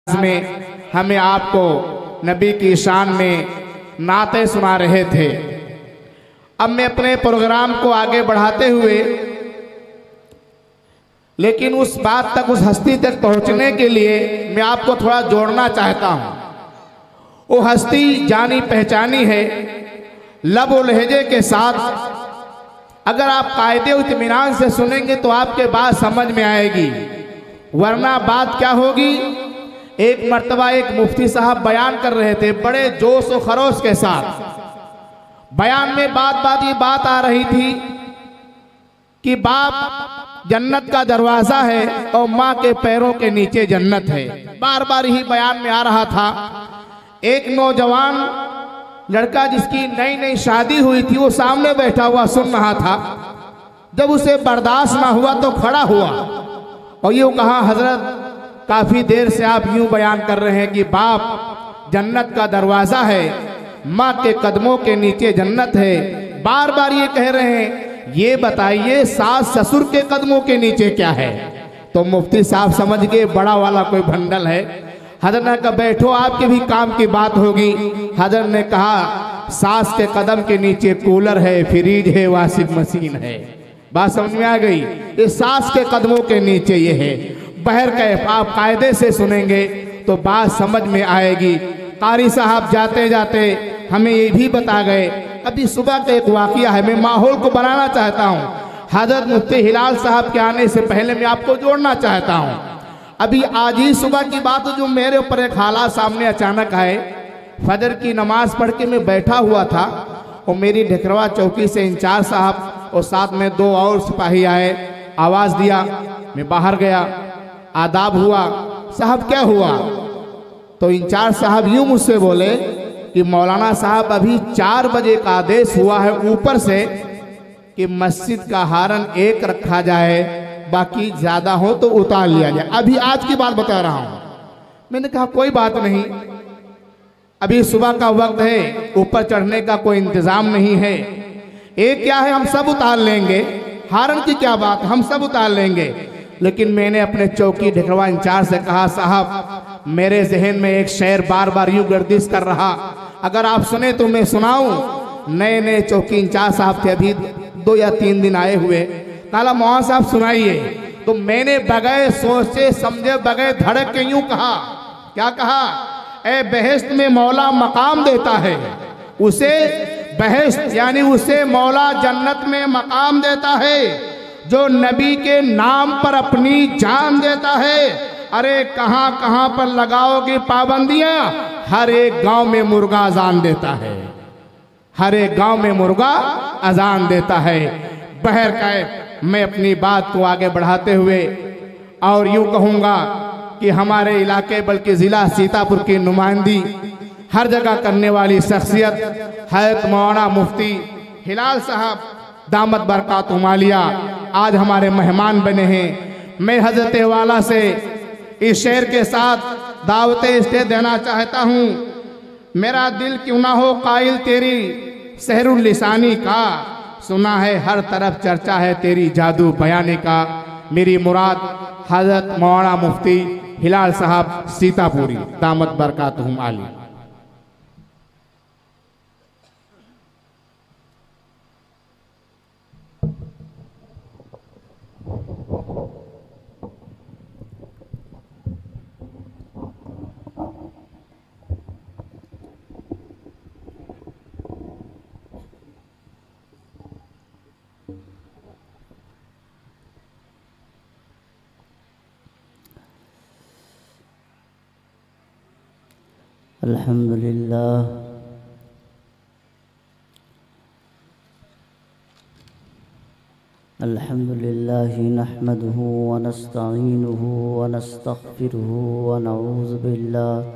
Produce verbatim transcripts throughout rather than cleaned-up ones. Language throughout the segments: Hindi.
में हमें आपको नबी की शान में नाते सुना रहे थे। अब मैं अपने प्रोग्राम को आगे बढ़ाते हुए, लेकिन उस बात तक, उस हस्ती तक पहुंचने के लिए मैं आपको थोड़ा जोड़ना चाहता हूं। वो हस्ती जानी पहचानी है, लब और लहजे के साथ। अगर आप कायदे और इत्मीनान से सुनेंगे तो आपके बात समझ में आएगी, वरना बात क्या होगी। एक मर्तबा एक मुफ्ती साहब बयान कर रहे थे बड़े जोश और खरोश के साथ। बयान में बात बात ये बात आ रही थी कि बाप जन्नत का दरवाजा है और माँ के पैरों के नीचे जन्नत है। बार बार ही बयान में आ रहा था। एक नौजवान लड़का जिसकी नई नई शादी हुई थी, वो सामने बैठा हुआ सुन रहा था। जब उसे बर्दाश्त ना हुआ तो खड़ा हुआ और यूँ कहा, हजरत काफी देर से आप यूं बयान कर रहे हैं कि बाप जन्नत का दरवाजा है, माँ के कदमों के नीचे जन्नत है, बार बार ये कह रहे हैं, ये बताइए सास ससुर के कदमों के नीचे क्या है। तो मुफ्ती साहब समझ गए बड़ा वाला कोई भंडल है। हजरत ने कहा, बैठो, आपके भी काम की बात होगी। हजरत ने कहा, सास के कदम के नीचे कूलर है, फ्रिज है, वॉशिंग मशीन है। बात समझ में आ गई। ये सास के कदमों के नीचे ये है। बहर कैफ आप कायदे से सुनेंगे तो बात समझ में आएगी। कारी साहब जाते जाते हमें ये भी बता गए। अभी सुबह का एक वाकया है, मैं माहौल को बनाना चाहता हूँ। हजरत मुफ्ती हिलाल साहब के आने से पहले मैं आपको जोड़ना चाहता हूँ। अभी आज ही सुबह की बात, जो मेरे ऊपर एक हालात सामने अचानक आए। फजर की नमाज पढ़ के मैं बैठा हुआ था और मेरी ढिकरवा चौकी से इंचार्ज साहब और साथ में दो और सिपाही आए। आवाज़ दिया, मैं बाहर गया, आदाब हुआ। साहब क्या हुआ? तो इंचार्ज साहब यूं मुझसे बोले कि मौलाना साहब अभी चार बजे का आदेश हुआ है ऊपर से कि मस्जिद का हारन एक रखा जाए, बाकी ज्यादा हो तो उतार लिया जाए। अभी आज की बात बता रहा हूं। मैंने कहा कोई बात नहीं, अभी सुबह का वक्त है, ऊपर चढ़ने का कोई इंतजाम नहीं है। एक क्या है, हम सब उतार लेंगे, हारन की क्या बात, हम सब उतार लेंगे। लेकिन मैंने अपने चौकी ढिकरवा इंचार्ज से कहा, साहब मेरे जहन में एक शेर बार बार यूं गर्दिश कर रहा, अगर आप सुने तो मैं सुनाऊं। नए नए चौकी इंचार्ज साहब थे, अभी दो या तीन दिन आए हुए। काला मौलाना साहब सुनाइए। तो मैंने बगैर सोचे समझे, बगैर धड़क के यूं कहा, क्या कहा? ए बहश्त में मौला मकाम देता है, उसे बहश्त यानी उसे मौला जन्नत में मकाम देता है जो नबी के नाम पर अपनी जान देता है। अरे कहां कहां पर लगाओगे पाबंदियां, हर एक गांव में मुर्गा अजान देता है, हर एक गांव में मुर्गा अजान देता है। बहर का मैं अपनी बात को आगे बढ़ाते हुए और यूं कहूंगा कि हमारे इलाके बल्कि जिला सीतापुर की नुमाइंदी हर जगह करने वाली शख्सियत हज़रत मौलाना मुफ्ती हिलाल साहब दामत बरकातुहू आलिया आज हमारे मेहमान बने हैं। मैं हजरत वाला से इस शेर के साथ दावत इसलिए देना चाहता हूँ, मेरा दिल क्यों ना हो कायल तेरी सहरुल लिसानी का, सुना है हर तरफ चर्चा है तेरी जादू बयानी का। मेरी मुराद हजरत मौलाना मुफ्ती हिलाल साहब सीतापुरी दामत बरकातुहू आलिया। अल्हम्दुलिल्लाह अल्हम्दुलिल्लाह नहमदुहु व नस्तईनुहु व नस्तगफिरुहु व नऊज़ु बिल्लाहि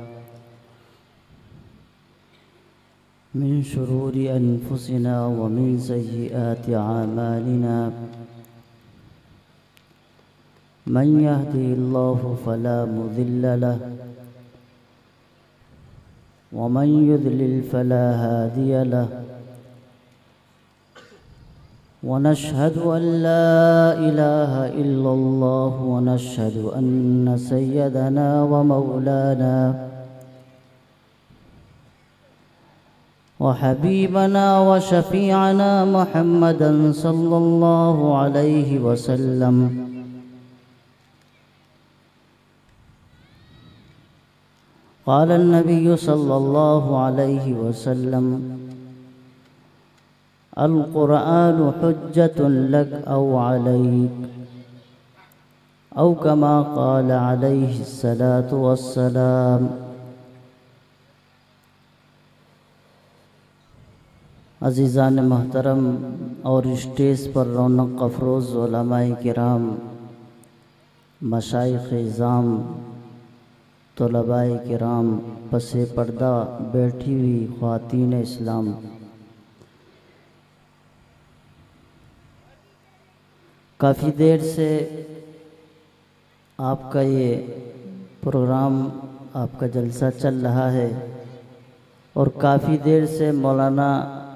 मिन शुरूरि अनफुसिना व मिन सय्यिआति अमालिना। मन यहदिहिल्लाहु फला मुदिल्ल लहु व मन युद्लिल फला हादिय लहु। वनशहदु अल्ला इलाहा इल्लल्लाह वनशहदु अन्न सय्यदना व मौलाना व हबीबना व शफीअना मुहम्मदन सल्लल्लाहु अलैहि वसल्लम क़ाल नबी सल्लल्लाहु अलैहि वसल्लम अल क़ुरआन हुज्जतुन लक औ अलैक औ कमा क़ाल अलैहि सलातु वस्सलाम। अज़ीज़ान महतरम और स्टेज पर रौनक अफरोज़ उलमाए किराम, मशाइख़ इज़ाम, तलबाए किराम, पसे पर्दा बैठी हुई ख़वातीन इस्लाम, काफ़ी देर से आपका ये प्रोग्राम, आपका जलसा चल रहा है और काफ़ी देर से मौलाना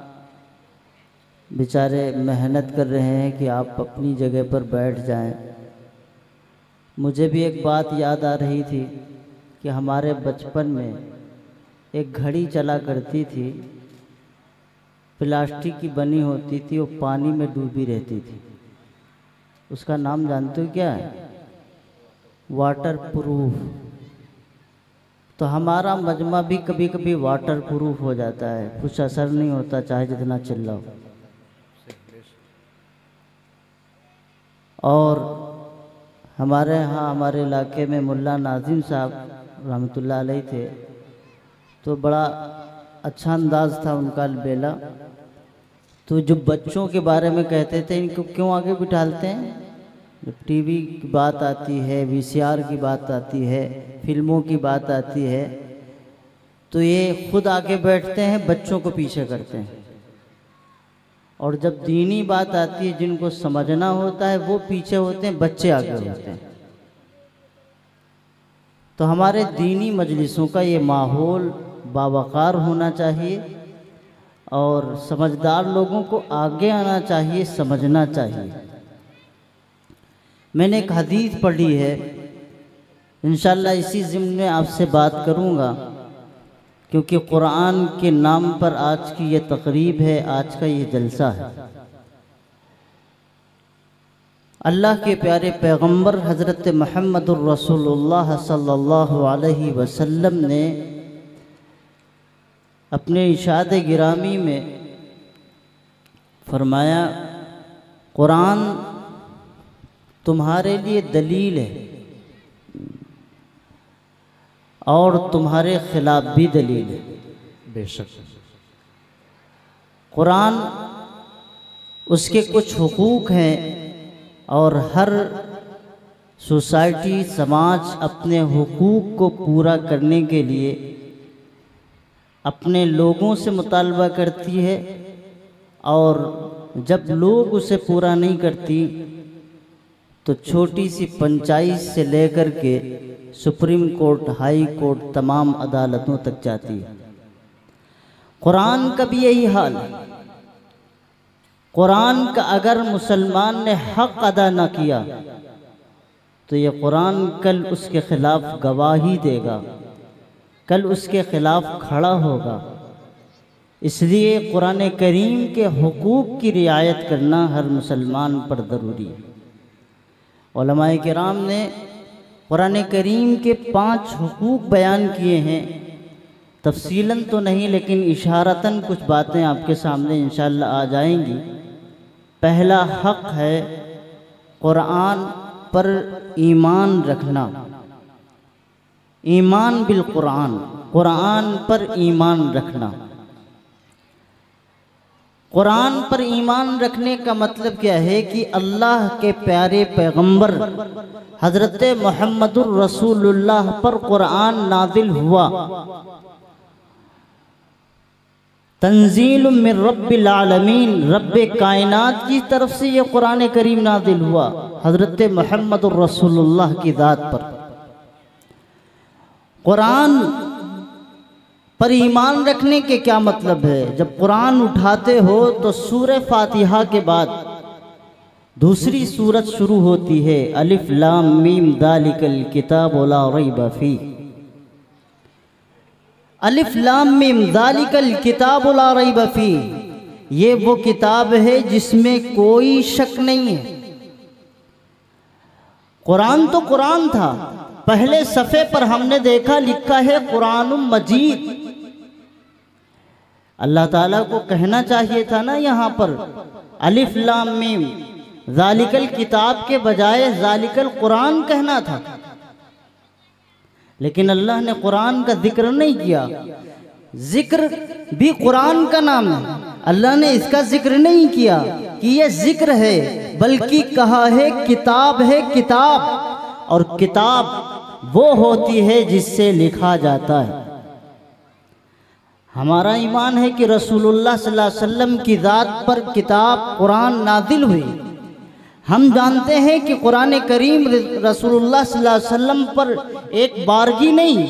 बेचारे मेहनत कर रहे हैं कि आप अपनी जगह पर बैठ जाएं। मुझे भी एक बात याद आ रही थी कि हमारे बचपन में एक घड़ी चला करती थी, प्लास्टिक की बनी होती थी, वो पानी में डूबी रहती थी। उसका नाम जानते हो क्या है? Waterproof. तो हमारा मजमा भी कभी कभी वाटर प्रूफ हो जाता है, कुछ असर नहीं होता चाहे जितना चिल्लाओ। और हमारे यहाँ हमारे इलाके में मुल्ला नाज़िम साहब रहमतुल्लाह अलैह थे, तो बड़ा अच्छा अंदाज़ था उनका बेला। तो जो बच्चों के बारे में कहते थे, इनको क्यों आगे बिठालते हैं? जब टीवी की बात आती है, वीसीआर की बात आती है, फिल्मों की बात आती है, तो ये खुद आगे बैठते हैं, बच्चों को पीछे करते हैं। और जब दीनी बात आती है, जिनको समझना होता है, वो पीछे होते हैं, बच्चे आगे होते हैं। तो हमारे दीनी मजलिसों का ये माहौल बावकार होना चाहिए और समझदार लोगों को आगे आना चाहिए, समझना चाहिए। मैंने एक हदीस पढ़ी है, इंशाअल्लाह इसी ज़िम्न में आपसे बात करूँगा, क्योंकि कुरान के नाम पर आज की ये तकरीब है, आज का ये जलसा है। अल्लाह के प्यारे पैगंबर हज़रत मुहम्मदुर रसूलुल्लाह सल्लल्लाहु अलैहि वसल्लम ने अपने इशाद गिरामी में फरमाया, कुरान तुम्हारे लिए दलील है और तुम्हारे खिलाफ भी दलील है। बेशक कुरान, उसके कुछ हुकूक हैं और हर सोसाइटी, समाज अपने हुकूक को पूरा करने के लिए अपने लोगों से मुतालबा करती है, और जब लोग उसे पूरा नहीं करती तो छोटी सी पंचायत से लेकर के सुप्रीम कोर्ट, हाई कोर्ट, तमाम अदालतों तक जाती है। कुरान का भी यही हाल है। कुरान का अगर मुसलमान ने हक अदा न किया तो ये कुरान कल उसके खिलाफ गवाही देगा, कल उसके खिलाफ खड़ा होगा। इसलिए कुरान करीम के हुकूक की रियायत करना हर मुसलमान पर ज़रूरी है। उलमाए किराम ने कुरान करीम के पांच हुकूक बयान किए हैं, तफसीलन तो नहीं लेकिन इशारतन कुछ बातें आपके सामने इंशाअल्लाह आ जाएंगी। पहला हक है कुरान पर ईमान रखना, ईमान बिल कुरान, कुरान पर ईमान रखना। कुरान पर ईमान रखने का मतलब क्या है कि अल्लाह के प्यारे पैगंबर हज़रत मुहम्मदुर रसूलुल्लाह पर कुरान नाजिल हुआ। तंजील मिन रब्बिल आलमीन, रब्बे कायनात की तरफ से ये कुरान करीम नाजिल हुआ हज़रत मुहम्मदुर रसूलुल्लाह की ज़ात पर। कुरान पर ईमान रखने के क्या मतलब है? जब कुरान उठाते हो तो सूरह फातिहा के बाद दूसरी सूरत शुरू होती है अलिफ लाम मीम दालिकल किताब ला रैब फी। अलिफ लाम मीम दालिकल किताब ला रैब फी, ये वो किताब है जिसमें कोई शक नहीं है। कुरान तो कुरान था, पहले सफ़े पर हमने देखा लिखा है कुरान मजीद। अल्लाह ताला को कहना चाहिए था ना यहाँ पर अलिफ लाम मीम ज़ालिकल किताब के बजाय ज़ालिकल कुरान कहना था, लेकिन अल्लाह ने कुरान का जिक्र नहीं किया। जिक्र भी कुरान का नाम है, अल्लाह ने इसका जिक्र नहीं किया कि ये जिक्र है, बल्कि कहा है किताब है किताब। और किताब वो होती है जिससे लिखा जाता है। हमारा ईमान है कि रसूलुल्लाह सल्लल्लाहु अलैहि वसल्लम की ज़ात पर किताब कुरान नाजिल हुई। हम जानते हैं कि कुरान करीम रसूलुल्लाह सल्लल्लाहु अलैहि वसल्लम पर एक बारगी नहीं,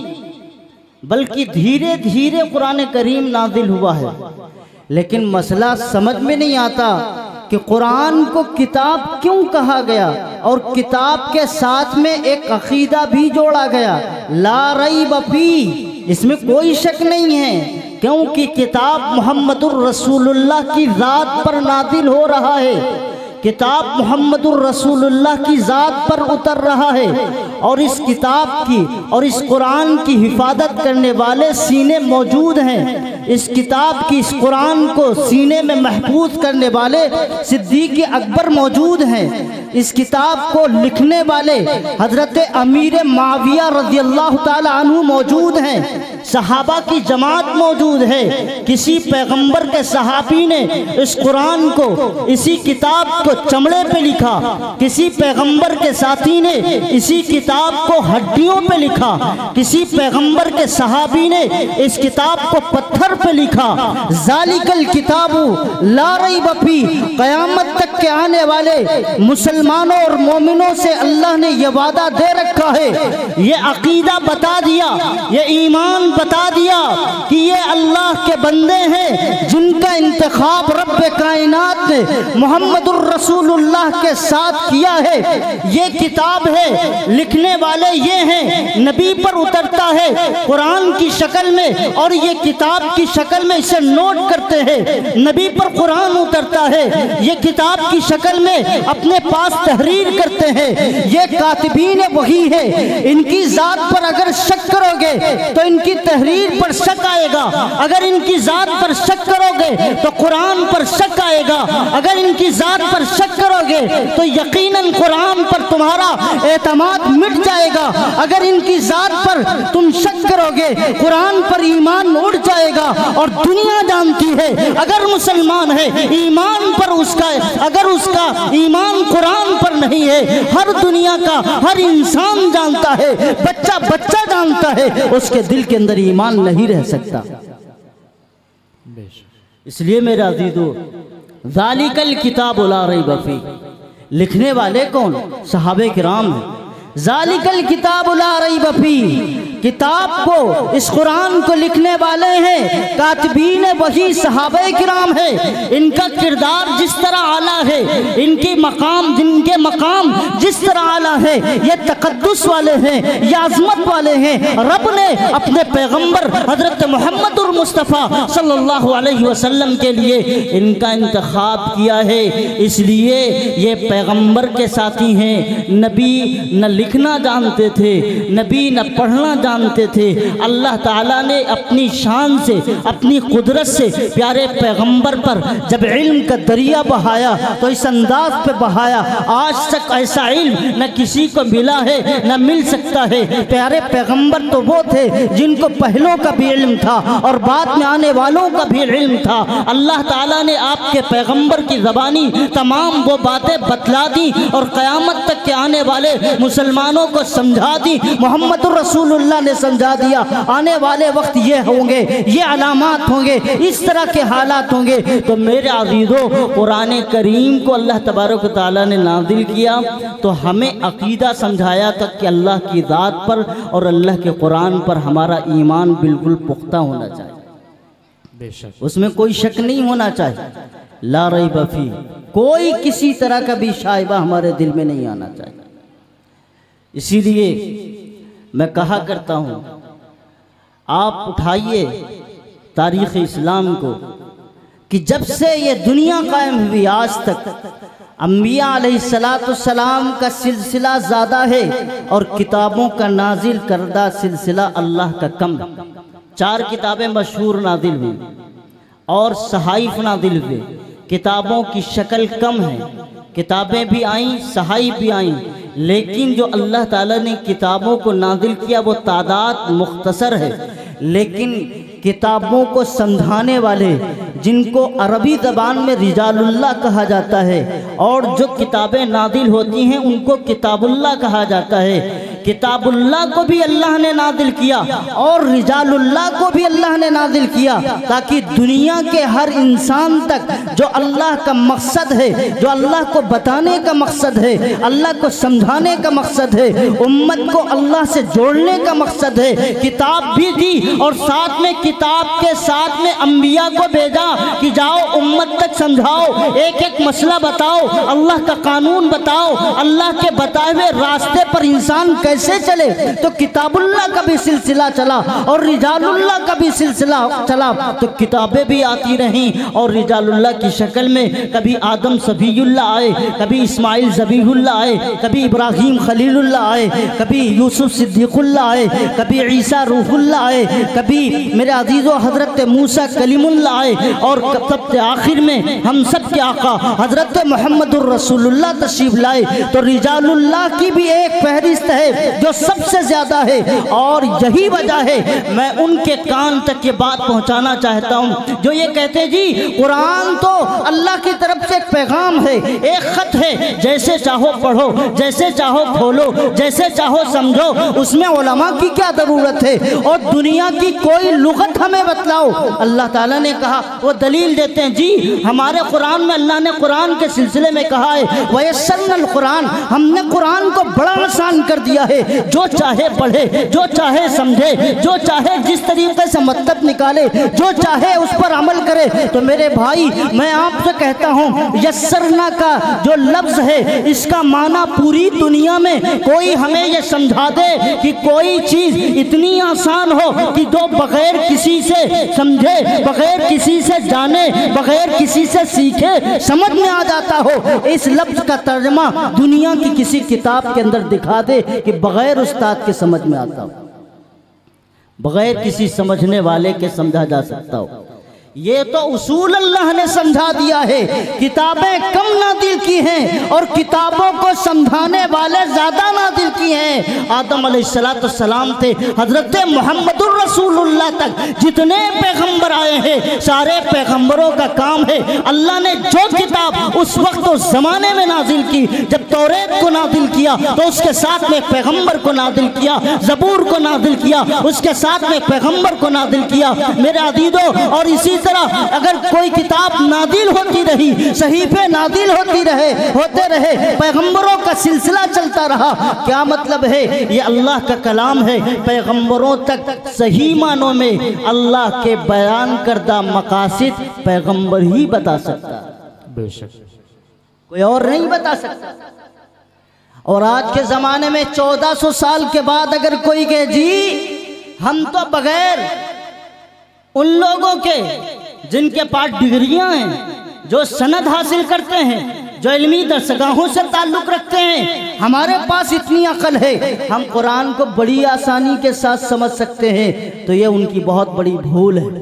बल्कि धीरे धीरे कुरान करीम नाजिल हुआ है। लेकिन मसला समझ में नहीं आता कि कुरान को किताब क्यों कहा गया, और किताब के साथ में एक अकीदा भी जोड़ा गया, ला रैब फी, इसमें कोई शक नहीं है, क्योंकि किताब मुहम्मदुर रसूलुल्लाह की ज़ात पर नाजिल हो रहा है। किताब मुहम्मदुर रसूलुल्लाह की ज़ात पर उतर रहा है, और इस किताब की और इस कुरान की हिफाजत करने वाले सीने मौजूद हैं। इस किताब की, इस कुरान को सीने में महफूज करने वाले सिद्दीक़ अकबर मौजूद हैं। इस किताब को लिखने वाले हज़रत अमीर माविया रज़ियल्लाहु ताला अन्हु मौजूद हैं। सहाबा की जमात मौजूद है। किसी पैगंबर के सहाबी ने इस कुरान को, इसी किताब को चमड़े पे लिखा, किसी पैगंबर के साथी ने इसी किताब को हड्डियों पे लिखा, किसी पैगंबर के सहाबी ने इस किताब को पत्थर पे लिखा। ज़ालिकल किताबु ला रैब फी, क़यामत तक के आने वाले मुसलमानों और मोमिनों से अल्लाह ने यह वादा दे रखा है, ये अकीदा बता दिया, ये ईमान बता दिया कि ये अल्लाह के बंदे हैं जिनका इंतखाब रब्ब कायनात ने मुहम्मदुर रसूलुल्लाह के साथ किया है। ये किताब है, लिखने वाले ये हैं, नबी पर उतरता है कुरान की शक्ल में, और ये किताब की शक्ल में इसे नोट करते हैं। नबी पर कुरान उतरता है, ये किताब की शक्ल में अपने पास तहरीर करते हैं। ये कातिबीन वही है, इनकी जात पर अगर शक करोगे तो इनकी तहरीर पर शक आएगा, अगर इनकी जात पर शक करोगे तो कुरान पर शक आएगा, अगर इनकी जात पर शक करोगे तो यकीनन कुरान पर तुम्हारा एतमाद मिट जाएगा, अगर इनकी जात पर तुम शक करोगे कुरान पर ईमान उठ जाएगा। और दुनिया जानती है अगर मुसलमान है ईमान पर उसका, अगर उसका ईमान कुरान पर नहीं है, हर दुनिया का हर इंसान जानता है, बच्चा बच्चा जानता है, उसके दिल के अंदर ईमान नहीं रह सकता। इसलिए मेरा अज़ीज़ों, ज़ालिकल किताब ला रैब फी, लिखने वाले कौन? सहाबे किराम हैं। ज़ालिकल किताब ला रैब फी, किताब को, इस कुरान को लिखने वाले हैं कातिबीन वही सहाबे किराम है। इनका किरदार जिस तरह आला है, इनकी मकाम, जिनके मकाम जिस तरह आला है, ये तकद्दुस वाले हैं, ये अज़मत वाले हैं। रब ने अपने पैगंबर हज़रत मुहम्मदुर मुस्तफ़ा सल्लल्लाहु अलैहि वसल्लम के लिए इनका इंतखाब किया है, इसलिए ये पैगंबर के साथी हैं। नबी न लिखना जानते थे, नबी न पढ़ना जानते थे। अल्लाह ताला ने अपनी शान से, अपनी कुदरत से प्यारे पैगंबर पर जब इल्म का दरिया बहाया तो इस अंदाज पे बहाया, आज तक ऐसा इल्म न किसी को मिला है न मिल सकता है। प्यारे पैगंबर तो वो थे जिनको पहलों का भी इल्म था और बाद में आने वालों का भी इल्म था। अल्लाह ताला ने आपके पैगंबर की ज़बानी तमाम वो बातें बतला दी और क़यामत तक के आने वाले मुसलमानों को समझा दी। मुहम्मदुर रसूलुल्लाह ने समझा दिया आने वाले वक्त ये होंगे, ये अलामात होंगे, इस तरह के हालात होंगे। तो मेरे अज़ीज़ों, कुरान करीम को अल्लाह तबारक व तआला ने नाज़िल किया तो हमें अकीदा समझाया तक कि अल्लाह की ज़ात पर और अल्लाह के कुरान पर हमारा ईमान बिल्कुल पुख्ता होना चाहिए। बेशक उसमें कोई शक नहीं होना चाहिए। ला रैब फी, कोई किसी तरह का भी शाइबा हमारे दिल में नहीं आना चाहिए। इसीलिए मैं कहा करता हूँ, आप उठाइए तारीख़ इस्लाम को कि जब से ये दुनिया कायम हुई आज तक अम्बिया अलैहिस्सलाम का सिलसिला ज़्यादा है और किताबों का नाजिल करदा सिलसिला अल्लाह का कम। चार किताबें मशहूर नाजिल हुई और सहाइफ नाजिल हुए। किताबों की शक्ल कम है, किताबें भी आईं, सहाइफ भी आईं, लेकिन जो अल्लाह ताला ने किताबों को नाजिल किया वो तादाद मुख्तसर है। लेकिन किताबों को समझाने वाले, जिनको अरबी ज़बान में रिजालुल्लाह कहा जाता है, और जो किताबें नादिल होती हैं उनको किताबुल्लाह कहा जाता है। किताबुल्लाह को भी अल्लाह ने नादिल किया और रिजालुल्लाह को भी अल्लाह ने नादिल किया, ताकि दुनिया के हर इंसान तक जो अल्लाह का मकसद है, जो अल्लाह को बताने का मकसद है, अल्लाह को समझाने का मकसद है, उम्मत को अल्लाह से जोड़ने का मकसद है, किताब भी दी और साथ में किताब के साथ में अंबिया को भेजा कि जाओ उम्मत तक समझाओ, एक एक मसला बताओ, अल्लाह का कानून बताओ, अल्लाह के बताए हुए रास्ते पर इंसान कैसे चले। तो किताबुल्लाह का भी सिलसिला चला और रिजालुल्लाह का भी सिलसिला चला। तो किताबें भी आती रहीं और रिजालुल्लाह की शक्ल में कभी आदम सफीउल्लाह आए, कभी इस्माइल ज़बीहुल्लाह आए, कभी इब्राहीम खलीलुल्लाह आए, कभी यूसुफ सिद्दीकुल्लाह आए, कभी ईसा रूहुल्लाह आए, कभी मेरे अजीज़ो हज़रत मूसा कलीमुल्लाह आए, और सबसे आखिर में हम सब के आका हज़रत मुहम्मदुर रसूलुल्लाह तशरीफ लाए। तो रिजालुल्लाह की भी एक फहरिस्त है जो सबसे ज़्यादा है, और यही वजह है मैं उनके कान तक ये बात पहुंचाना चाहता हूं जो ये कहते जी कुरान तो अल्लाह की तरफ से एक पैगाम है, एक ख़त है, जैसे चाहो पढ़ो, जैसे चाहो खोलो, जैसे चाहो समझो, उसमें उलमा की क्या ज़रूरत है, और दुनिया की कोई लुगत हमें बतलाओ। अल्लाह ताला ने कहा, वो दलील देते हैं जी हमारे कुरान में अल्लाह ने कुरान के सिलसिले में कहा है वयस्सरनल कुरान, हमने कुरान को बड़ा आसान कर दिया है, जो चाहे पढ़े, जो चाहे समझे, जो चाहे जिस तरीके से मतलब निकाले, जो चाहे उस पर अमल करे। तो मेरे भाई मैं आपसे कहता हूँ यस्सरना का जो लफ्ज़ है इसका माना पूरी दुनिया में कोई हमें ये समझा दे कि कोई चीज़ इतनी आसान हो कि जो बगैर किसी से समझे, बगैर किसी से जाने, बगैर किसी से सीखे समझ में आ जाता हो। इस लफ्ज़ का तर्जमा दुनिया की किसी किताब के अंदर दिखा दे कि बगैर उस्ताद के समझ में आता हो, बगैर किसी समझने वाले के समझा जा सकता हो। ये तो उसूल अल्लाह ने समझा दिया है। किताबें कम नादिल की हैं और किताबों को समझाने वाले ज़्यादा नादिल की हैं। आदम अलैहिस्सलाम थे, हज़रत मुहम्मदुर रसूलुल्लाह तक जितने पैगंबर आए हैं सारे पैगंबरों का काम है अल्लाह ने जो किताब उस वक्त उस ज़माने में नाजिल की, जब तौरेत को नाजिल किया तो उसके साथ में पैगंबर को नाजिल किया, ज़बूर को नाजिल किया, उसके साथ में पैगंबर को नाजिल किया। मेरे अजीज़ों, और इसी तरह अगर कोई किताब नादिल होती रही, सहीफे नादिल होती रहे होते रहे, पैगंबरों का सिलसिला चलता रहा, क्या मतलब है? ये अल्लाह का कलाम है, पैगंबरों तक सही मानों में अल्लाह के बयान करदा मकासिद पैगंबर ही बता सकता, बेशक कोई और नहीं बता सकता। और आज के ज़माने में चौदह सौ साल के बाद अगर कोई कहे जी हम तो बगैर उन लोगों के जिनके पास डिग्रियां हैं, जो सनद हासिल करते हैं, जो इल्मी दरसगाहों से ताल्लुक़ रखते हैं, हमारे पास इतनी अकल है, हम कुरान को बड़ी आसानी के साथ समझ सकते हैं, तो ये उनकी बहुत बड़ी भूल है,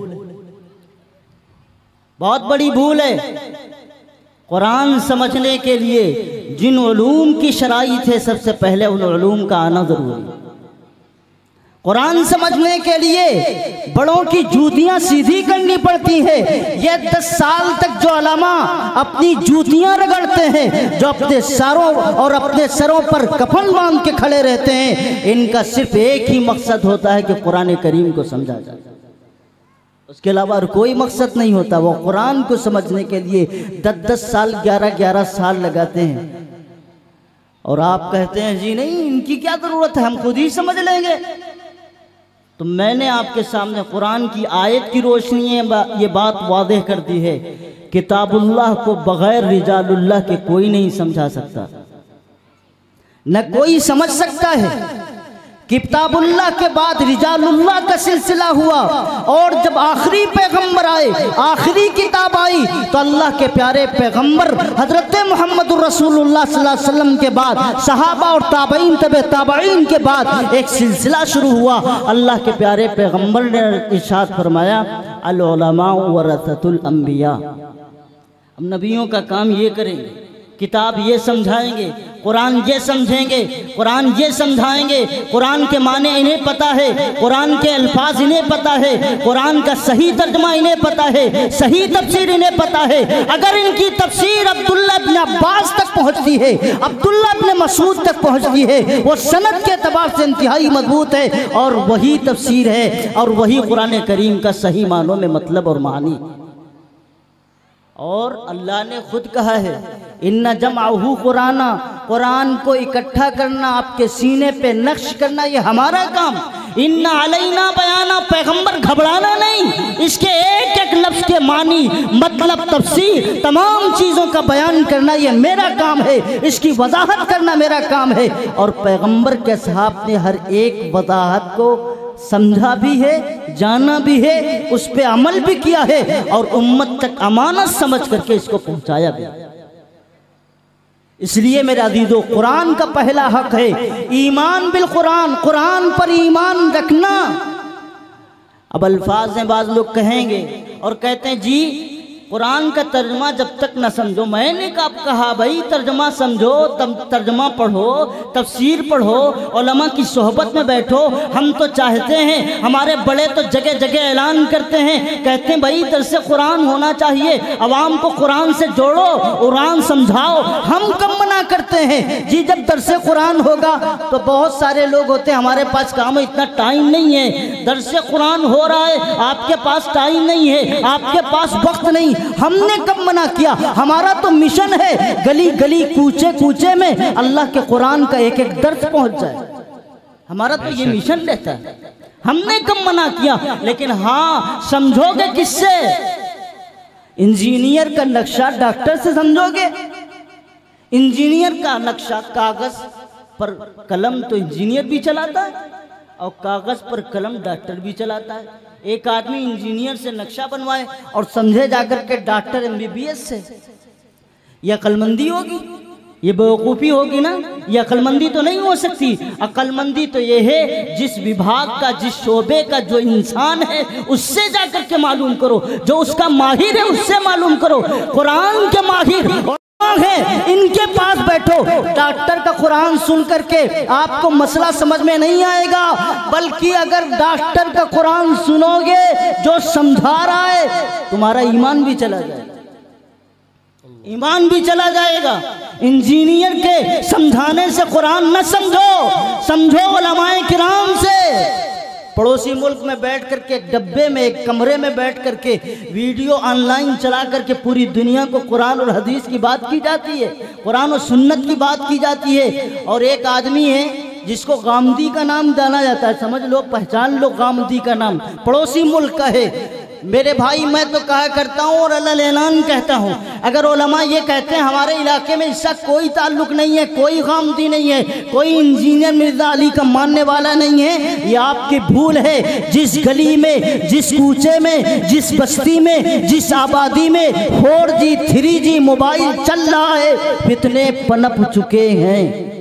बहुत बड़ी भूल है। कुरान समझने के लिए जिन उलूम की शराइत है सबसे पहले उन उलूम का आना ज़रूरी है। कुरान समझने के लिए बड़ों की जूतियां सीधी करनी पड़ती है। ये दस साल तक जो उलमा अपनी जूतियां रगड़ते हैं, जो अपने सरों और अपने सरों पर कफन बांध के खड़े रहते हैं, इनका सिर्फ एक ही मकसद होता है कि कुरान करीम को समझा जाए, उसके अलावा और कोई मकसद नहीं होता। वो कुरान को समझने के लिए दस दस साल ग्यारह ग्यारह साल लगाते हैं, और आप कहते हैं जी नहीं इनकी क्या ज़रूरत है, हम खुद ही समझ लेंगे। तो मैंने आपके सामने कुरान की आयत की रोशनी में ये बात वाज़ेह कर दी है, किताबुल्लाह को बग़ैर रिजालुल्लाह के कोई नहीं समझा सकता, न कोई समझ सकता है। किताबुल्लाह के बाद रिजालुल्लाह का सिलसिला हुआ, और जब आखिरी पैगंबर आए, आखिरी किताब आई, तो अल्लाह के प्यारे पैगंबर हजरत मोहम्मद रसूलुल्लाह सल्लल्लाहु अलैहि वसल्लम के बाद सहाबा और ताबईन तबे ताबईन के बाद एक सिलसिला शुरू हुआ। अल्लाह के प्यारे पैगंबर ने इरशाद फरमाया, अल उलमा वरसतुल अंबिया। हम नबियों का काम ये करेंगे, किताब ये समझाएंगे, कुरान ये समझेंगे, कुरान ये समझाएंगे, कुरान के माने इन्हें पता है, कुरान के अल्फाज इन्हें पता है, कुरान का सही तर्जुमा इन्हें पता है, सही तफसीर इन्हें पता है। अगर इनकी तफसीर अब्दुल्ला बिन अब्बास तक पहुंचती है, अब्दुल्ला बिन मसूद तक पहुंचती है, वो सनद के एतबार से इंतहाई मजबूत है, और वही तफसीर है और वही कुरान करीम का सही मानों में मतलब और मानी। और अल्लाह ने खुद कहा है, इन्ना जमाहू कुराना, कुरान को इकट्ठा करना, आपके सीने पे नक्श करना, ये हमारा काम। इन्ना अलैना बयाना, पैगंबर घबराना नहीं, इसके एक एक लफ्ज के मानी मतलब तफसीर तमाम चीज़ों का बयान करना ये मेरा काम है, इसकी वजाहत करना मेरा काम है। और पैगंबर के साहब ने हर एक वजाहत को समझा भी है, जाना भी है, उस पर अमल भी किया है, और उम्मत तक अमानत समझ करके इसको पहुंचाया भी। इसलिए मेरे अजीजों, कुरान का पहला हक है ईमान बिल कुरान, कुरान पर ईमान रखना। अब अल्फाज में बाज लोग कहेंगे और कहते हैं जी कुरान का तर्जमा जब तक न समझो। मैंने कब कहा भाई तर्जमा समझो, तब तर्जमा पढ़ो, तफसीर पढ़ो, उलमा की सोहबत में बैठो। हम तो चाहते हैं, हमारे बड़े तो जगह जगह ऐलान करते हैं, कहते हैं भाई दरसे कुरान होना चाहिए, अवाम को कुरान से जोड़ो, कुरान समझाओ। हम कब मना करते हैं जी, जब दरसे कुरान होगा तो बहुत सारे लोग होते हैं हमारे पास काम है, इतना टाइम नहीं है, दरसे कुरान हो रहा है, आपके पास टाइम नहीं है, आपके पास वक्त नहीं। हमने कब मना किया? हमारा तो मिशन है गली गली कूचे कूचे में अल्लाह के कुरान का एक एक दर्द पहुंच जाए, हमारा तो ये मिशन रहता है। हमने कब मना किया? लेकिन हाँ, समझोगे किससे? इंजीनियर का नक्शा डॉक्टर से समझोगे? इंजीनियर का नक्शा कागज पर कलम तो इंजीनियर भी चलाता है और कागज पर कलम डॉक्टर भी चलाता है। एक आदमी इंजीनियर से नक्शा बनवाए और समझे जाकर के डॉक्टर एमबीबीएस से, यह अक्लमंदी होगी? ये बेवकूफ़ी होगी ना? ये अक्लमंदी तो नहीं हो सकती। अक्लमंदी तो ये है जिस विभाग का, जिस शोबे का जो इंसान है उससे जाकर के मालूम करो, जो उसका माहिर है उससे मालूम करो। कुरान के माहिर है, इनके पास बैठो। डॉक्टर का कुरान सुन करके आपको मसला समझ में नहीं आएगा, बल्कि अगर डॉक्टर का कुरान सुनोगे जो समझा रहा है, तुम्हारा ईमान भी चला जाएगा, ईमान भी चला जाएगा। इंजीनियर के समझाने से कुरान न समझो, समझो उलमाए किराम से। पड़ोसी मुल्क में बैठ करके एक डब्बे में, एक कमरे में बैठ करके वीडियो ऑनलाइन चला करके पूरी दुनिया को कुरान और हदीस की बात की जाती है, कुरान और सुन्नत की बात की जाती है। और एक आदमी है जिसको गामदी का नाम जाना जाता है, समझ लो, पहचान लो गामदी का नाम, पड़ोसी मुल्क का है। मेरे भाई, मैं तो कहा करता हूँ और अल्लाह ऐलान कहता हूँ, अगर उलमा ये कहते हैं हमारे इलाके में इसका कोई ताल्लुक नहीं है, कोई गामदी नहीं है, कोई इंजीनियर मिर्जा अली का मानने वाला नहीं है, ये आपकी भूल है। जिस गली में, जिस कूचे में, जिस बस्ती में, जिस आबादी में four G three G mobile चल रहा है, फितने पनप चुके हैं।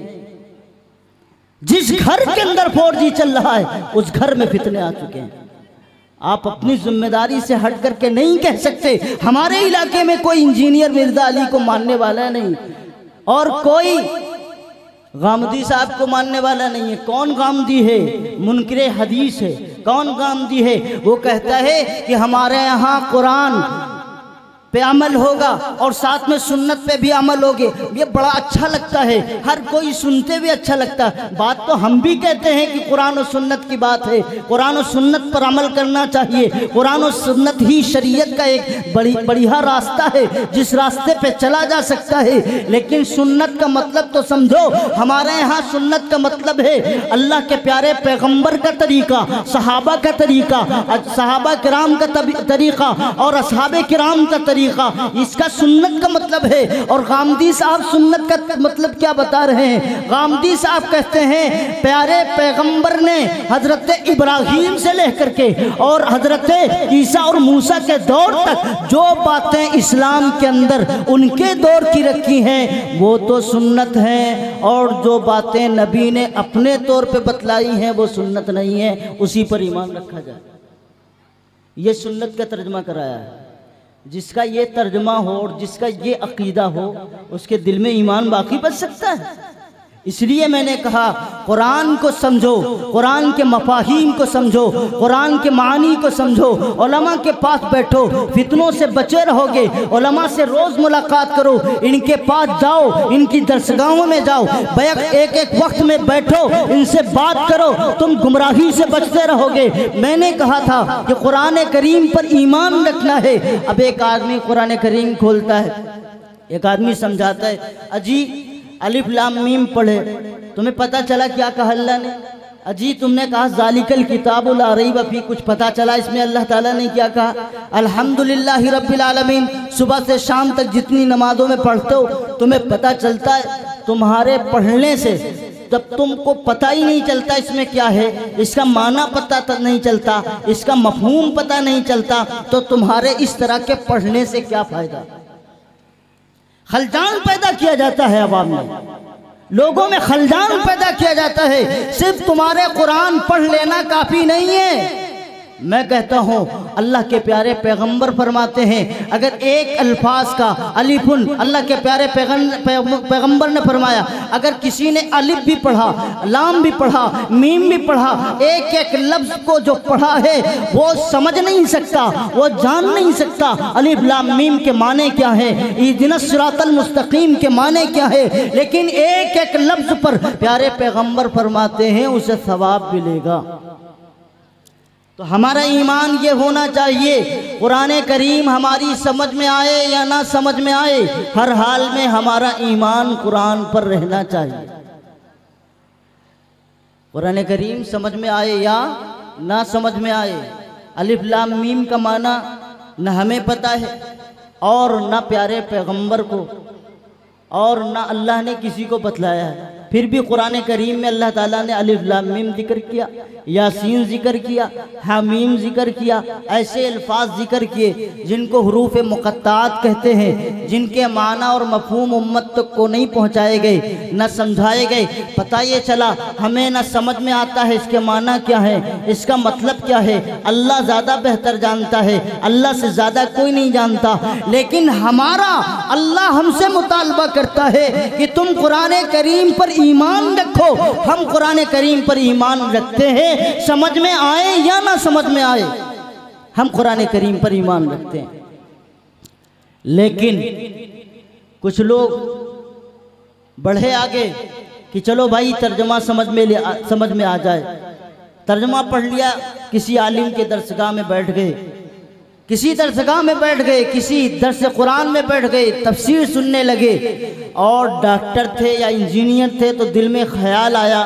जिस घर के अंदर फोर जी चल रहा है उस घर में फितने आ चुके हैं। आप अपनी जिम्मेदारी से हट करके नहीं कह सकते हमारे इलाके में कोई इंजीनियर मिर्जा अली को मानने वाला नहीं और कोई गामदी साहब को मानने वाला नहीं है। कौन गामदी है? मुनकिरे हदीस है। कौन गामदी है? वो कहता है कि हमारे यहाँ कुरान पे अमल होगा और साथ में सुन्नत पे भी अमल होगे। ये बड़ा अच्छा लगता है, हर कोई सुनते भी अच्छा लगता है। बात तो हम भी कहते हैं कि कुरान और सुन्नत की बात है, कुरान और सुन्नत पर अमल करना चाहिए। कुरान और सुन्नत ही शरीयत का एक बड़ी बढ़िया रास्ता है जिस रास्ते पे चला जा सकता है। लेकिन सुन्नत का मतलब तो समझो, हमारे यहाँ सुन्नत का मतलब है अल्लाह के प्यारे पैगम्बर का तरीका, सहाबा का तरीका, सहाबा किराम का तरीका और असहाबे किराम का तरीका, इसका सुन्नत का मतलब है। और गामदी साहब सुन्नत का मतलब क्या बता रहे हैं? गामदी साहब कहते हैं प्यारे पैगंबर ने हजरत इब्राहिम से लेकर के और हजरत ईसा और मूसा के दौर तक जो बातें इस्लाम के अंदर उनके दौर की रखी हैं वो तो सुन्नत हैं, और जो बातें नबी ने अपने तौर पे बतलाई हैं वो सुन्नत नहीं है, उसी पर ईमान रखा जाए। ये सुन्नत का तर्जमा कराया है। जिसका ये तर्जमा हो और जिसका ये अकीदा हो उसके दिल में ईमान बाकी बच सकता है। इसलिए मैंने कहा कुरान को समझो, कुरान के मफाहीम को समझो, कुरान के मानी को समझो, उलमा के पास बैठो, फितनों से बचे रहोगे। उलमा से रोज़ मुलाकात करो, इनके पास जाओ, इनकी दरसगाहों में जाओ, बैक एक एक वक्त में बैठो, इनसे बात करो, तुम गुमराही से बचते रहोगे। मैंने कहा था कि कुरान करीम पर ईमान रखना है। अब एक आदमी कुरान करीम खोलता है, एक आदमी समझाता है, अजी अलिफ लाम मीम पढ़े, तुम्हें पता चला क्या कहा अल्लाह ने? अजी तुमने कहा ज़ालिकल किताबु ला रैब फीह, कुछ पता चला इसमें अल्लाह ताला ने क्या कहा? अल्हम्दुलिल्लाहि रब्बिल आलमीन। सुबह से शाम तक जितनी नमाजों में पढ़ते हो तुम्हें पता चलता है, तुम्हारे पढ़ने से तब तुमको पता ही नहीं चलता इसमें क्या है, इसका माना पता नहीं चलता, इसका मफहूम पता नहीं चलता, तो तुम्हारे इस तरह के पढ़ने से क्या फ़ायदा? खलजान पैदा किया जाता है अवाम में, लोगों में खलजान पैदा किया जाता है। सिर्फ तुम्हारे कुरान पढ़ लेना काफ़ी नहीं है। मैं कहता हूँ अल्लाह के प्यारे पैगंबर फरमाते हैं अगर एक अल्फाज का अलिफुन, अल्लाह के प्यारे पैगंबर ने फरमाया अगर किसी ने अलिफ भी पढ़ा, लाम भी पढ़ा, मीम भी पढ़ा, एक एक लफ्ज़ को जो पढ़ा है वो समझ नहीं सकता, वो जान नहीं सकता अलिफ लाम मीम के माने क्या है, इहदिनस सिरातल मुस्तकीम के माने क्या है, लेकिन एक एक लफ्ज़ पर प्यारे पैगंबर फरमाते हैं उसे सवाब मिलेगा। तो हमारा ईमान ये होना चाहिए, कुरान करीम हमारी समझ में आए या ना समझ में आए, हर हाल में हमारा ईमान कुरान पर रहना चाहिए। कुरान करीम समझ में आए या ना समझ में आए, अलिफ लाम मीम का माना न हमें पता है और ना प्यारे पैगंबर को और ना अल्लाह ने किसी को बतलाया है, फिर भी कुरान करीम में अल्लाह ताला ने अलिफ लाम मीम जिक्र किया, यासीन जिक्र किया, हामीम जिक्र किया, ऐसे अल्फाज जिक्र किए जिनको हुरूफ मुक़त्तात कहते हैं, जिनके माना और मफहूम उम्मत तक को नहीं पहुँचाए गए, न समझाए गए। पता ये चला हमें न समझ में आता है इसके माना क्या है, इसका मतलब क्या है, अल्लाह ज़्यादा बेहतर जानता है, अल्लाह से ज़्यादा कोई नहीं जानता। लेकिन हमारा अल्लाह हमसे मुतालबा करता है कि तुम कुरान करीम पर ईमान रखो। हम कुरान करीम पर ईमान रखते हैं, समझ में आए या ना समझ में आए, हम कुरान करीम पर ईमान रखते हैं। लेकिन कुछ लोग बढ़े आगे कि चलो भाई तर्जमा समझ में ले समझ में आ जाए, तर्जमा पढ़ लिया, किसी आलिम के दरसगाह में बैठ गए, किसी दरसगाह में बैठ गए, किसी दर्स कुरान में बैठ गए, तफसीर सुनने लगे और डॉक्टर थे या इंजीनियर थे तो दिल में ख्याल आया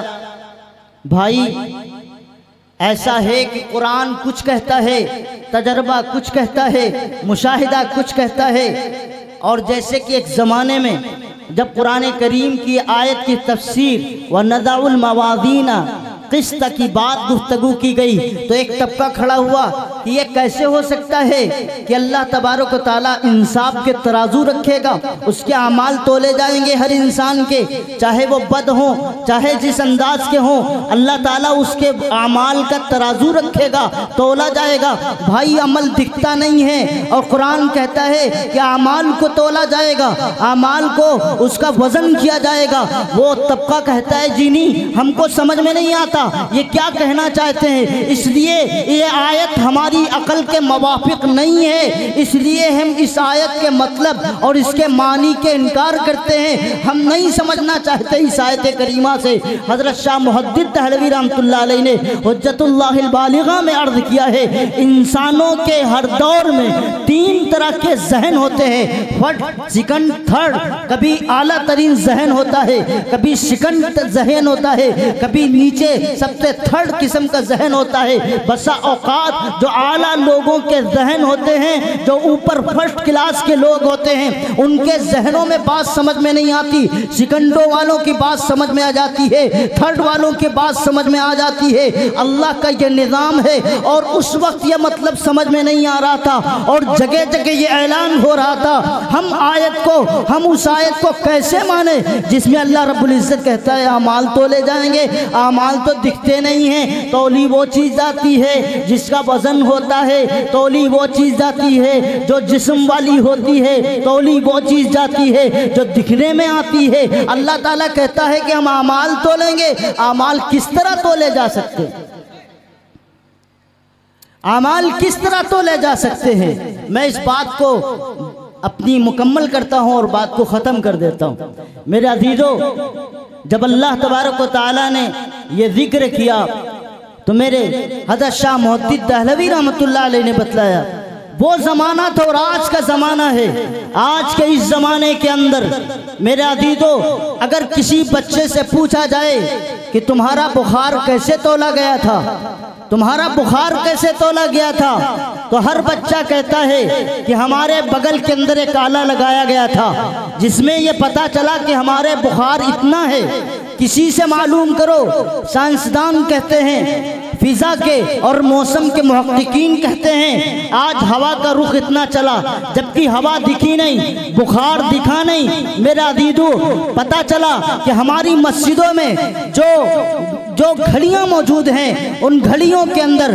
भाई ऐसा है कि कुरान कुछ कहता है, तजर्बा कुछ कहता है, मुशाहिदा कुछ कहता है। और जैसे कि एक ज़माने में जब कुरान करीम की आयत की तफसीर व नदाउल मवादीना किस्त की बात गुफ्तगू की गई तो एक तबका खड़ा हुआ कि ये कैसे हो सकता है कि अल्लाह तबारक व तआला इंसाफ के तराजू रखेगा, उसके अमाल तोले जाएंगे हर इंसान के, चाहे वो बद हो चाहे जिस अंदाज के हों, अल्लाह ताला उसके अमाल का तराजू रखेगा, तोला जाएगा। भाई अमल दिखता नहीं है और कुरान कहता है कि अमाल को तोला जाएगा, अमाल को उसका वजन किया जाएगा। वो तबका कहता है जी नहीं, हमको समझ में नहीं आता ये क्या कहना चाहते हैं, इसलिए ये आयत हमारी हमारी अकल के मुवाफिक नहीं है, इसलिए हम इस आयत के मतलब और इसके मानी के इनकार करते हैं। हम नहीं समझना चाहते इस आयत करीमा से। हज़रत शाह मुहद्दिद दहलवी रहमतुल्लाह अलैह ने हुज्जतुल्लाहिल बालिगा में अर्ज़ किया है, इंसानों के हर दौर में तीन तरह के जहन होते हैं, फर्स्ट सेकंड थर्ड। कभी आला तरीन जहन होता है, कभी सेकंड जहन होता है, कभी नीचे सबसे थर्ड किस्म का जहन होता है। बसा औकात जो आला लोगों के जहन होते हैं, जो ऊपर फर्स्ट क्लास के लोग होते हैं, उनके जहनों में बात समझ में नहीं आती, सेकंडों वालों की बात समझ में आ जाती है, थर्ड वालों की बात समझ में आ जाती है। अल्लाह का ये निज़ाम है। और उस वक्त ये मतलब समझ में नहीं आ रहा था और जगह जगह ये ऐलान हो रहा था। हम आयत को हम उस आयत को कैसे माने जिसमें अल्लाह रब्बुल इज़्ज़त कहता है आमाल तोले जाएंगे। आमाल तो दिखते नहीं हैं, तौली वो चीज़ आती है जिसका वजन होता है, तौली वो चीज़ जाती है जो जिस्म वाली होती है, तौली वो चीज़ जाती है जो दिखने में आती है। अल्लाह ताला कहता है कि हम आमाल तोलेंगे। आमाल किस तरह तोले जा सकते हैं? आमाल किस तरह तोले जा सकते हैं? मैं इस बात को अपनी मुकम्मल करता हूँ और बात को ख़त्म कर देता हूँ। मेरे अजीज़ों, जब अल्लाह तबारक व तआला ने ये जिक्र किया तो मेरे हज़रत शाह मुहद्दिद दहलवी रहमतुल्लाह अलैह ने बतलाया, वो ज़माना था और आज का ज़माना है। आज के इस ज़माने के अंदर मेरे अजीज़ों, अगर किसी बच्चे से पूछा जाए कि तुम्हारा बुखार कैसे तोला गया था, तुम्हारा बुखार कैसे तोला गया था, तो हर बच्चा कहता है कि हमारे बगल के अंदर एक आला लगाया गया था जिसमें ये पता चला कि हमारे बुखार इतना है। किसी से मालूम करो, साइंसदान कहते हैं, फिजा के और मौसम के मुहक्किकीन कहते हैं आज हवा का रुख इतना चला, जबकि हवा दिखी नहीं, बुखार दिखा नहीं। मेरा अजीज़ों, पता चला कि हमारी मस्जिदों में जो जो घड़ियाँ मौजूद हैं, उन घड़ियों के अंदर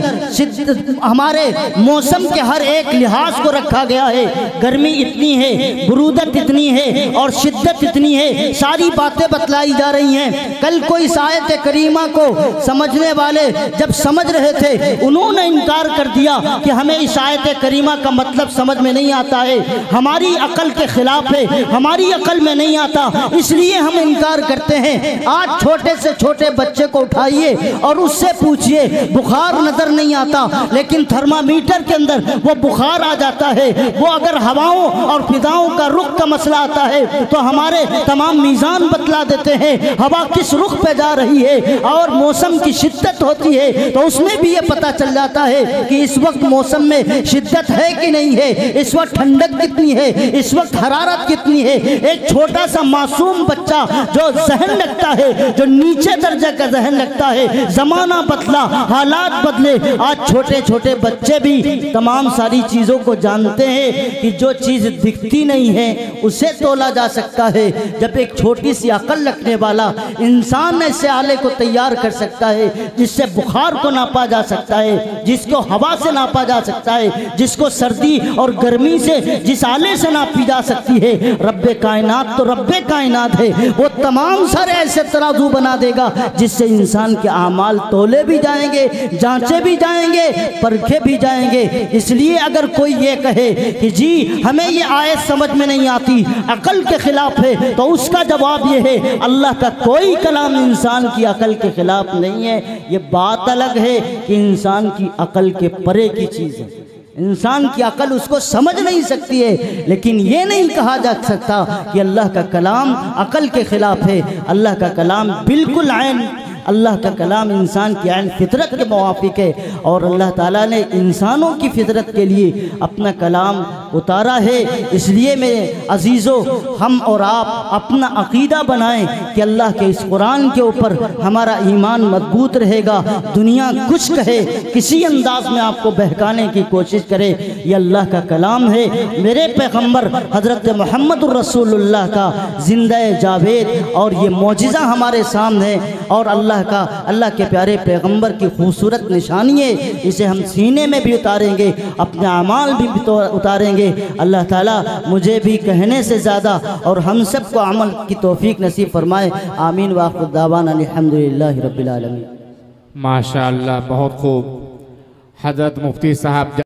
हमारे मौसम के हर एक लिहाज को रखा गया है। गर्मी इतनी है, बुरूदत इतनी है और शिद्दत इतनी है, सारी बातें बतलाई जा रही हैं। कल कोई इस आयत करीमा को समझने वाले जब समझ रहे थे, उन्होंने इनकार कर दिया कि हमें इस आयत करीमा का मतलब समझ में नहीं आता है, हमारी अकल के खिलाफ है, हमारी अकल में नहीं आता, इसलिए हम इनकार करते हैं। आज छोटे से छोटे बच्चे को उठाइए और उससे पूछिए, बुखार नजर नहीं आता लेकिन थर्मामीटर के अंदर वो बुखार आ जाता है। वो अगर हवाओं और फिजाओं का रुख का मसला आता है तो हमारे तमाम मीज़ान बतला देते हैं हवा किस रुख पे जा रही है, और मौसम की शिद्दत होती है तो उसमें भी ये पता चल जाता है कि इस वक्त मौसम में शिद्दत है कि नहीं है, इस वक्त ठंडक कितनी है, इस वक्त हरारत कितनी है। एक छोटा सा मासूम बच्चा जो जहन रखता है, जो नीचे दर्जे का जहन रखता है, जमाना बदला, हालात बदले, आज छोटे छोटे बच्चे भी तमाम सारी चीज़ों को जानते हैं कि जो चीज़ दिखती नहीं है उसे तोला जा सकता है। जब एक छोटी सी अकल रखने वाला इंसान ऐसे आले को तैयार कर सकता है जिससे बुखार को नापा जा सकता है, जिसको हवा से नापा जा सकता है, जिसको सर्दी और गर्मी से जिस आले से नापी जा सकती है, रब्बे कायनात तो रब्बे कायनात है। वो तमाम सारे ऐसे तराजू बना देगा जिससे इंसान के आमाल तोले भी जाएंगे, जांचे भी जाएंगे, परखे भी जाएंगे। इसलिए अगर कोई ये कहे कि जी हमें ये आयत समझ में नहीं आती, अकल के खिलाफ है, तो उसका जवाब ये है अल्लाह का कोई कलाम इंसान की अकल के खिलाफ नहीं है। ये बात अलग है कि इंसान की अकल के परे की चीज़ है, इंसान की अकल उसको समझ नहीं सकती है, लेकिन ये नहीं कहा जा सकता कि अल्लाह का कलाम अकल के खिलाफ है। अल्लाह का कलाम बिल्कुल ऐन, अल्लाह का कलाम इंसान की ऐन फितरत के मुवाफिक है और अल्लाह ताला ने इंसानों की फितरत के लिए अपना कलाम उतारा है। इसलिए मेरे अजीज़ों, हम और आप अपना अक़ीदा बनाएं कि अल्लाह के इस कुरान के ऊपर हमारा ईमान मजबूत रहेगा। दुनिया कुछ कहे, किसी अंदाज में आपको बहकाने की कोशिश करे, ये अल्लाह का कलाम है। मेरे पैगम्बर हज़रत मोहम्मद रसूलुल्लाह का ज़िंदा जावेद और ये मौजिज़ा हमारे सामने है और अल्लाह का अल्लाह के प्यारे पैगंबर की खूबसूरत निशानी है। इसे हम सीने में भी उतारेंगे, अपने अमाल भी उतारेंगे। अल्लाह ताला मुझे भी कहने से ज़्यादा और हम सब को अमल की तौफीक नसीब फरमाए। आमीन व आखिर दावाना अल्हम्दुलिल्लाहि रब्बिल आलमीन। माशाअल्लाह, बहुत खूब। हजरत मुफ्ती साहब